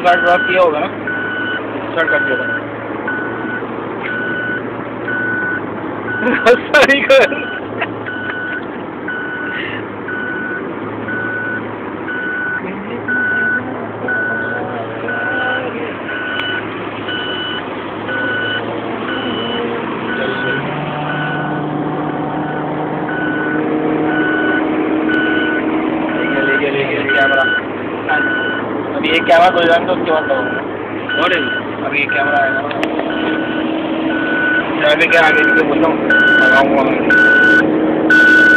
Card drop किया होगा ना, स्टार्ट कर दिया था। सॉरी कर कैमरा। अभी एक कैमरा तो जाएंगे, उसके बाद लगाऊंगा। और अभी एक कैमरा आएगा ना, क्या आगे इसके बोलता हूँ लगाऊंगा।